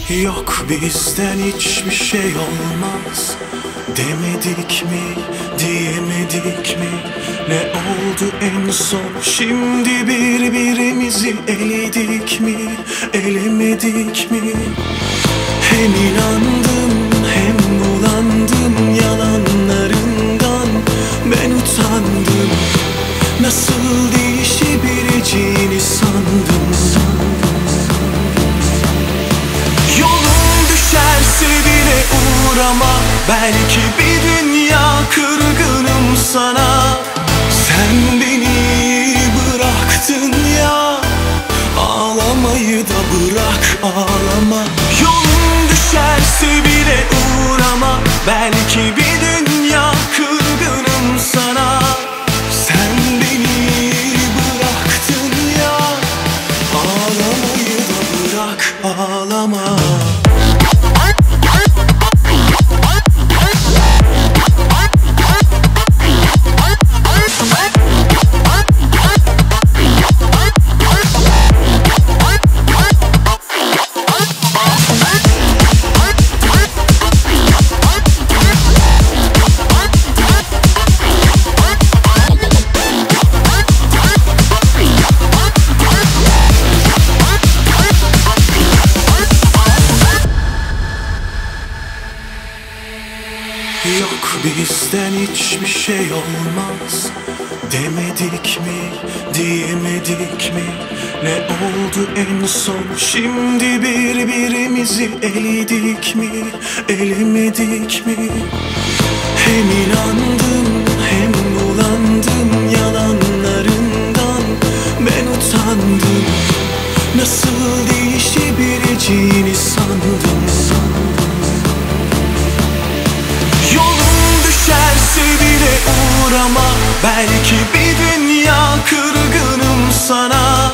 Yok bizden hiçbir şey olmaz demedik mi, diyemedik mi? Ne oldu en son, şimdi birbirimizi eledik mi, elemedik mi? Hem inandım hem bulandım yalanlarından. Ben utandım, nasıl değişebileceğini sandım. Yolun düşerse bile uğrama, belki bir dünya kırgınım sana. Sen beni bıraktın ya, ağlamayı da bırak, ağlama. Yolun düşerse bile uğrama, belki bir dünya kırgınım sana. Sen beni bıraktın ya, ağlamayı da bırak, ağlama. Yok bizden hiçbir şey olmaz demedik mi, diyemedik mi? Ne oldu en son, şimdi birbirimizi eledik mi, elemedik mi? Hem inandım hem bulandım yalanlarından. Ben utandım, nasıl değişebileceğini sandım. Yolun düşerse bile uğrama, belki bir dünya kırgınım sana.